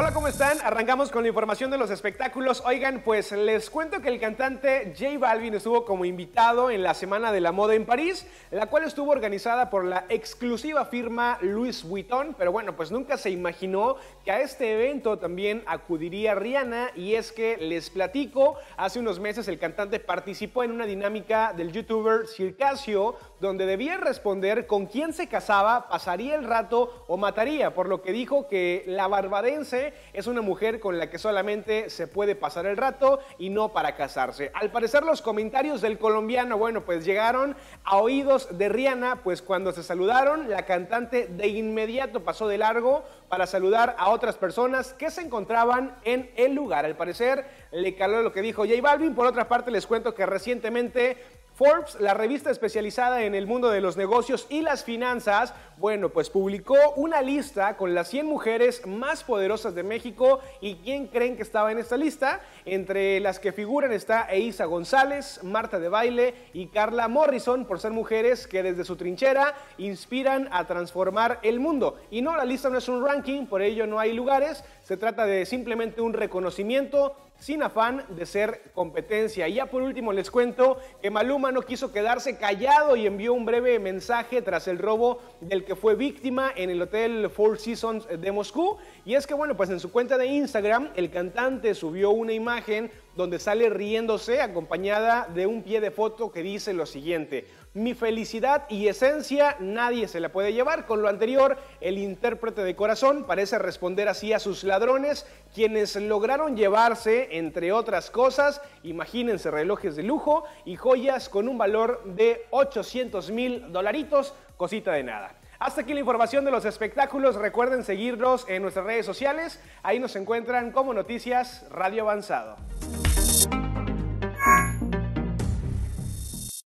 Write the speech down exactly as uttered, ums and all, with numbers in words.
Hola, ¿cómo están? Arrancamos con la información de los espectáculos. Oigan, pues les cuento que el cantante J Balvin estuvo como invitado en la Semana de la Moda en París, la cual estuvo organizada por la exclusiva firma Louis Vuitton, pero bueno, pues nunca se imaginó que a este evento también acudiría Rihanna, y es que les platico, hace unos meses el cantante participó en una dinámica del youtuber Circasio, donde debía responder con quién se casaba, pasaría el rato o mataría, por lo que dijo que la barbadense es una mujer con la que solamente se puede pasar el rato y no para casarse. Al parecer los comentarios del colombiano, bueno, pues llegaron a oídos de Rihanna, pues cuando se saludaron, la cantante de inmediato pasó de largo para saludar a otras personas que se encontraban en el lugar. Al parecer le caló lo que dijo J Balvin. Por otra parte, les cuento que recientemente Forbes, la revista especializada en el mundo de los negocios y las finanzas, bueno, pues publicó una lista con las cien mujeres más poderosas de México. ¿Y quién creen que estaba en esta lista? Entre las que figuran está Eiza González, Marta de Baile y Carla Morrison, por ser mujeres que desde su trinchera inspiran a transformar el mundo. Y no, la lista no es un ranking, por ello no hay lugares, se trata de simplemente un reconocimiento sin afán de ser competencia. Y ya por último les cuento que Maluma no quiso quedarse callado y envió un breve mensaje tras el robo del que fue víctima en el Hotel Four Seasons de Moscú. Y es que bueno, pues en su cuenta de Instagram el cantante subió una imagen donde sale riéndose acompañada de un pie de foto que dice lo siguiente: mi felicidad y esencia nadie se la puede llevar. Con lo anterior, el intérprete de corazón parece responder así a sus ladrones, quienes lograron llevarse, entre otras cosas, imagínense, relojes de lujo y joyas con un valor de ochocientos mil dolaritos, cosita de nada. Hasta aquí la información de los espectáculos. Recuerden seguirnos en nuestras redes sociales, ahí nos encuentran como Noticias Radio Avanzado.